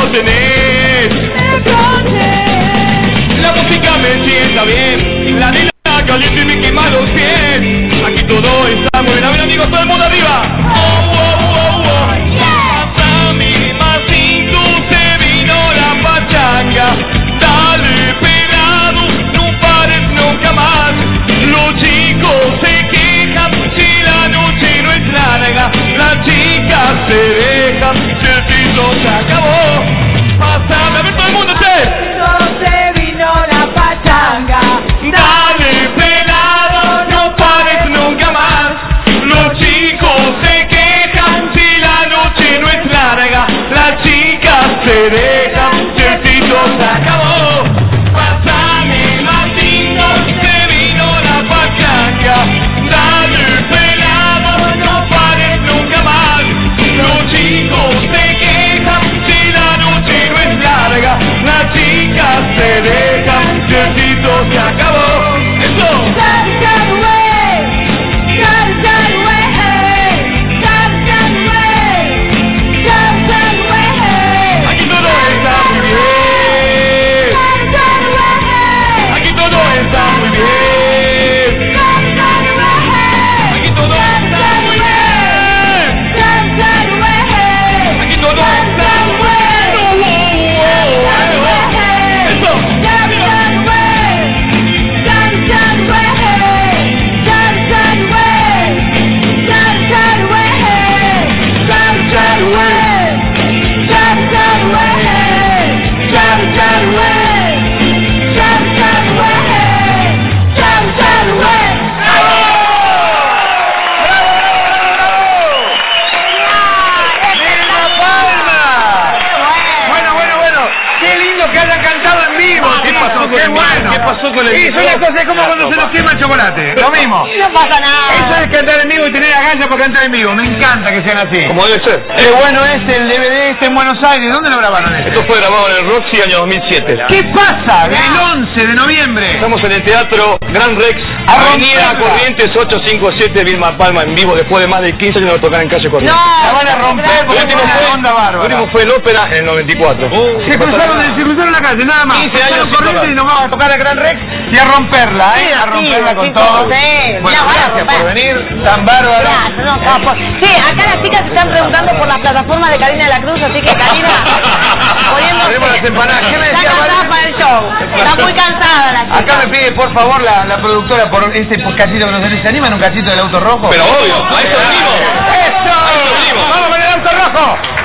lo tenés. La música me sienta bien, la nena caliente y me quema los pies. Aquí todo está muy bien, a ver amigos, todo el mundo arriba. Oh, oh, oh, oh. Hasta mi masito se vino la pachanga. Dale pelado, no pares nunca más. Los chicos se quejan si la noche no es larga. Las chicas se dejan, el piso se acabó. Pásame a ver todo el mundo, Se vino la pachanga. dale pelado, no pares nunca más. Los chicos se quejan si la noche no es larga. Las chicas se dejan, el piso se acabó. Pásame Martino, se vino la pachanga. Dale pelado, no pares nunca más. Los chicos se quejan si la noche no es larga. Las chicas se dejan, el piso se acabó. ¡Eso! Aquí todo está muy bien. Aquí todo está muy bien. Aquí todo está muy bien. Aquí todo está bueno. Eso. ¿Qué pasó con el Eso es una cosa, es como cuando se nos quema el chocolate. Lo mismo. No pasa nada. Eso es cantar en vivo y tener agallas para cantar en vivo. Me encanta que sean así. Como debe ser. Qué bueno es el DVD este en Buenos Aires. ¿Dónde lo grabaron este? Esto fue grabado en el Roxy año 2007. ¿Qué pasa? El 11 de noviembre. Estamos en el Teatro Gran Rex, Avenida Corrientes 857, Vilma Palma, en vivo, después de más de 15 años de tocar en calle Corrientes. La van a romper porque es una onda El bárbara. último fue el Ópera en el 94. Se cruzaron la calle, nada más. 15 años sin Corrientes tocar. y nos vamos a tocar el Gran Rex y a romperla, ¿eh? A romperla con todo. Bueno, gracias por venir, tan bárbaro. Sí, acá las chicas están preguntando por las plataformas de Karina de la Cruz, así que Karina, Haremos las empanadas. ¿Qué me está decía, cansada Valen? para el show. Está muy cansada la chica. Acá me pide por favor la productora por este cachito que nos tenés. ¿Se animan un cachito del auto rojo? Pero obvio, a eso venimos. ¡Eso! A eso venimos. ¡Vamos con el auto rojo!